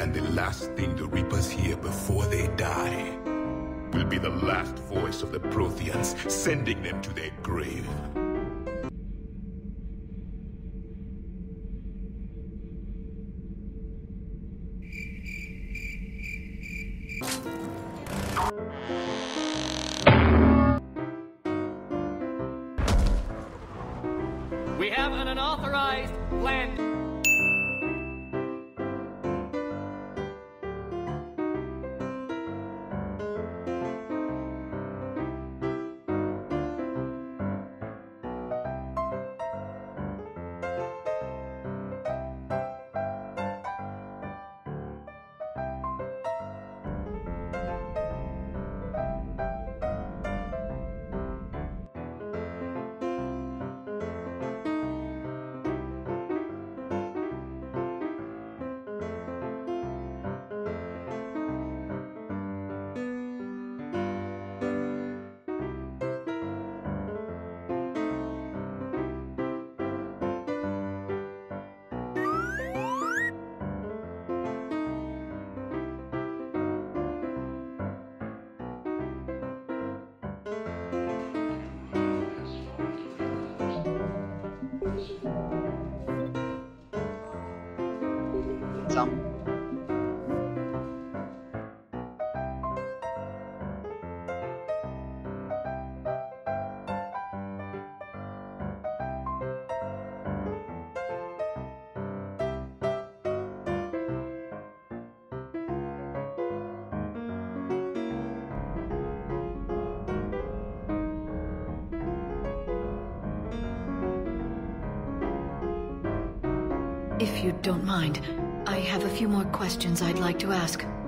And the last thing the Reapers hear before they die will be the last voice of the Protheans, sending them to their grave. We have an unauthorized land. Xong. If you don't mind, I have a few more questions I'd like to ask.